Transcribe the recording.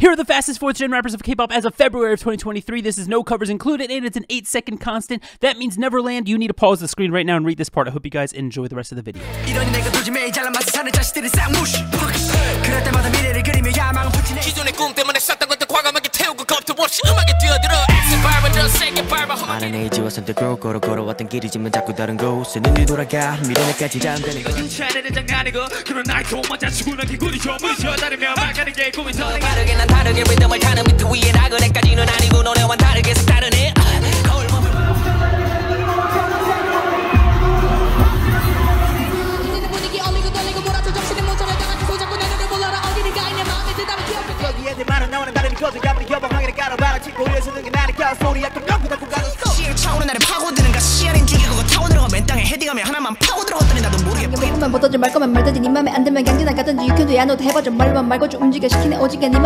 Here are the fastest 4th gen rappers of K-pop as of February of 2023. This is no covers included, and it's an 8-second constant. That means Neverland. You need to pause the screen right now and read this part. I hope you guys enjoy the rest of the video. 못 떠지 말 거면 말든지 네 맘에 안 들면 그냥 가든지 You can do 야 너도 해봐 좀 말만 말고 좀 움직여 시키네 오지게 네